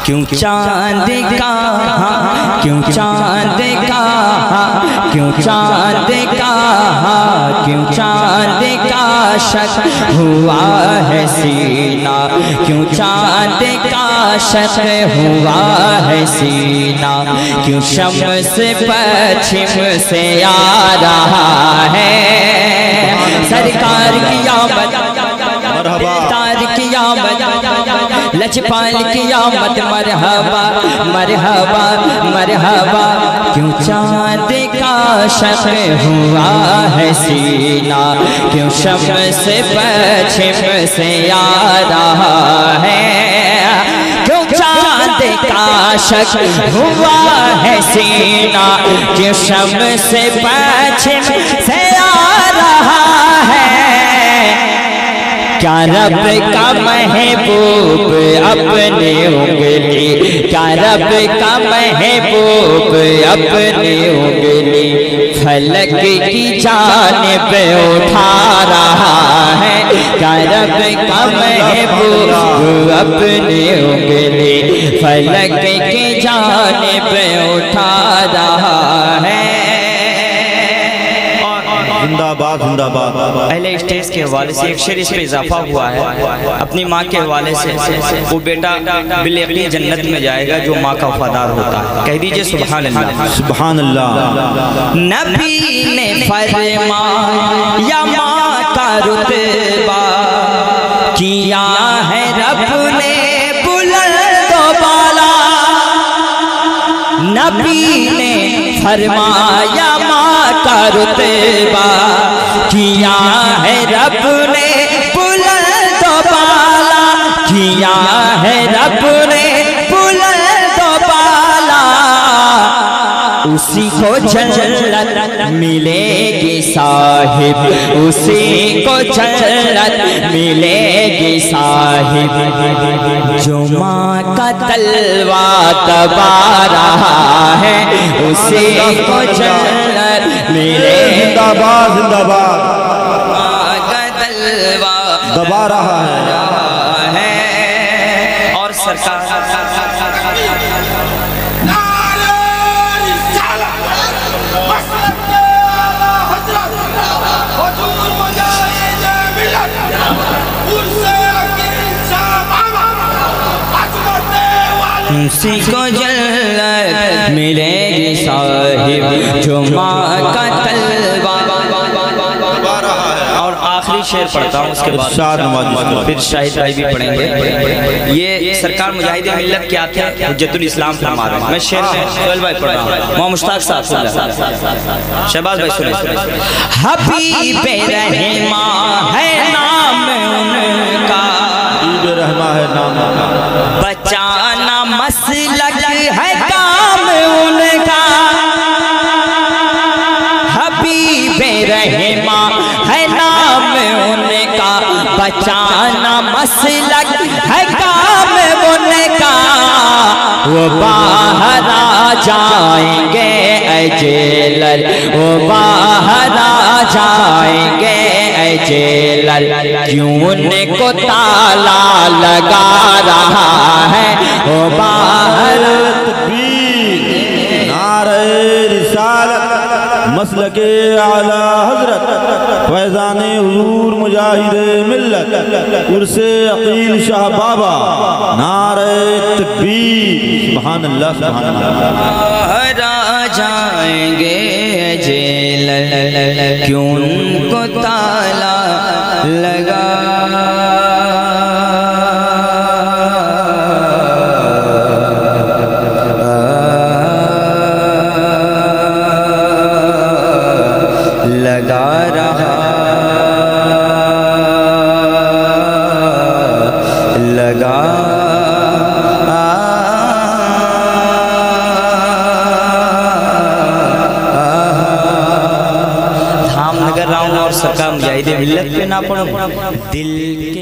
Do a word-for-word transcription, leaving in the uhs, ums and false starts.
کیوں چاند کا کیوں چاند کا کیوں چاند کا کیوں چاند کا شک ہوا ہے سینہ کیوں چاند کا شک ہوا ہے سینہ کیوں شمس پچھم سے آ رہا ہے سرکار کی آمد تار کی آمد لجپال کی آمد مرحبا مرحبا مرحبا کیوں چاند کا شک ہوا ہے سینہ کیوں شمس پچھم سے آ رہا ہے کیوں چاند کا شک ہوا ہے سینہ کیوں شمس پچھم سے آ رہا ہے کیا رب کا محبوب اپنی انگلی کیا رب کا محبوب اپنی انگلی فلک کی جانب اٹھا رہا ہے کیا رب کا محبوب اپنی انگلی فلک کی جانب اٹھا رہا ہے زندہ باد زندہ باد اہل اسٹیج کے حوالے سے ایک شعر اس پہ اضافہ ہوا ہے اپنی ماں کے حوالے سے وہ بیٹا بالیقین جنت میں جائے گا جو ماں کا وفادار ہوتا ہے کہہ دیجئے سبحان اللہ سبحان اللہ نبی نے فرمایا ماں کا رتبہ کیا ہے رب نے بلند و بالا نبی نے فرمایا ماں کا رتبہ کیا ہے رب نے بلند و بالا کیا ہے رب نے بلند و بالا اسی کو جنت ملے گی صاحب اسی کو جنت ملے گی صاحب جو ماں کا تلوہ دبا رہا ہے اسی کو جنت ملے زندہ باد زندہ باد ماں کا تلوہ دبا رہا ہے اور سرکار اسی کو جنت ملے گی صاحب جو ماں کا تلوہ اور آخری شعر پڑھتا ہوں اس کے بعد پھر شاہد بھائی بھی پڑھیں گے یہ سرکار مجاہد ملت کیا تھے حجت الاسلام فرما رہے ہیں میں شعر سہیل بھائی پڑھ رہا ہوں محمد مشتاق صاحب شہباز بھائی سنیں حبیب رحمہ ہے نام ان کا حبیب رحمہ ہے نام بچانا مسلک ہے کام ان کا حبیب رحمہ ہے نام ان کا بچانا مسلک ہے کام ان کا وہ باہر آ جائیں گے اے جیلر وہ باہر آ جائیں گے اے جیلر کیوں ان کو تالا لگا رہا ہے وہ باہر تکبیر نعرہ رسالت مسلک اعلی حضرت فیضان حضور مجاہد ملت عرس عقیل شاہ بابا نعرہ تکبیر سبحان اللہ سبحان اللہ باہر آ جائیں گے جیلر کیوں ان کو تالا لگا لگا رہا لگا دھام نگر رہا ہوں اور سرکار مجاہد ملت پہ نہ پڑھوں دل